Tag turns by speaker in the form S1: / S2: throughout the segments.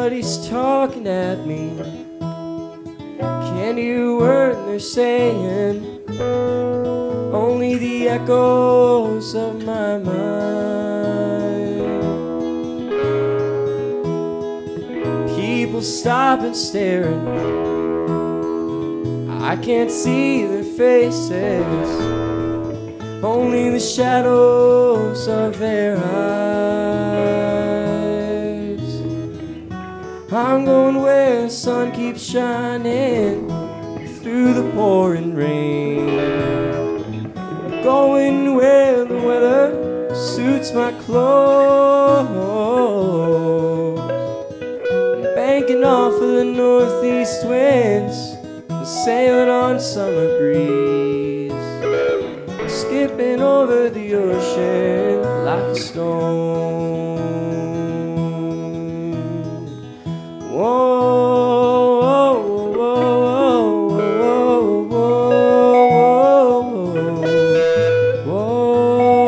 S1: Everybody's talking at me. Can't hear a word they're saying, only the echoes of my mind. People stop and staring, I can't see their faces, only the shadows of their eyes. I'm going where the sun keeps shining through the pouring rain, going where the weather suits my clothes, banking off of the northeast winds, sailing on summer breeze, skipping over the ocean like a stone. Whoa, whoa, whoa, whoa, whoa,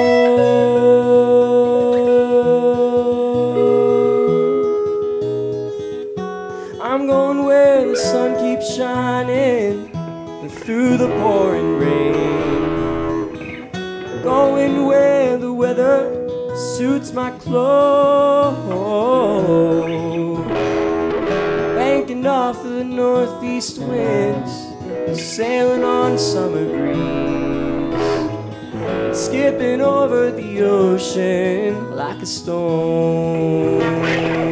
S1: whoa. I'm going where the sun keeps shining through the pouring rain, going where the weather suits my clothes, banking off of the northeast winds, sailing on summer breeze, skipping over the ocean like a stone.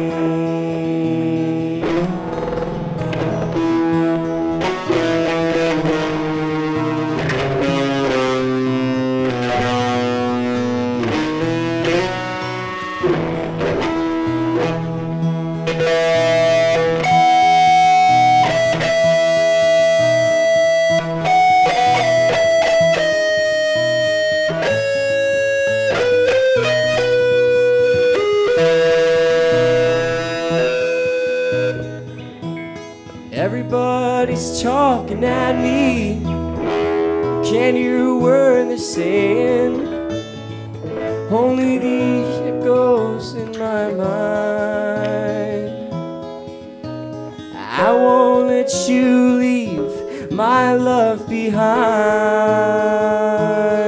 S1: Everybody's talking at me, can't hear a word they're saying, only the echoes in my mind. I won't let you leave my love behind.